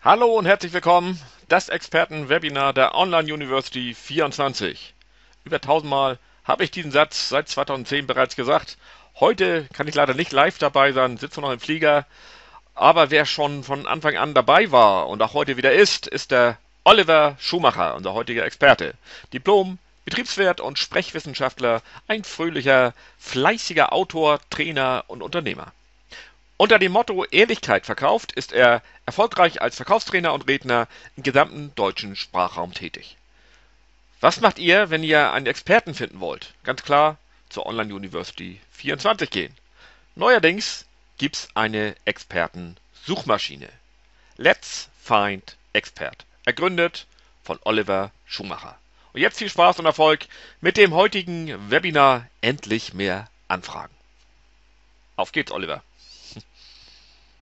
Hallo und herzlich willkommen. Das Expertenwebinar der Online University 24. Über 1000 Mal habe ich diesen Satz seit 2010 bereits gesagt. Heute kann ich leider nicht live dabei sein, sitze noch im Flieger. Aber wer schon von Anfang an dabei war und auch heute wieder ist der Oliver Schumacher, unser heutiger Experte. Diplom, Betriebswirt und Sprechwissenschaftler, ein fröhlicher, fleißiger Autor, Trainer und Unternehmer. Unter dem Motto Ehrlichkeit verkauft ist er erfolgreich als Verkaufstrainer und Redner im gesamten deutschen Sprachraum tätig. Was macht ihr, wenn ihr einen Experten finden wollt? Ganz klar, zur Online University 24 gehen. Neuerdings gibt's eine Expertensuchmaschine. Let's Find Expert. Ergründet von Oliver Schumacher. Und jetzt viel Spaß und Erfolg mit dem heutigen Webinar Endlich mehr Anfragen. Auf geht's, Oliver.